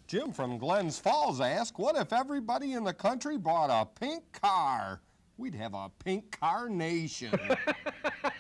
Jim from Glens Falls asked, what if everybody in the country bought a pink car? We'd have a pink Carnation.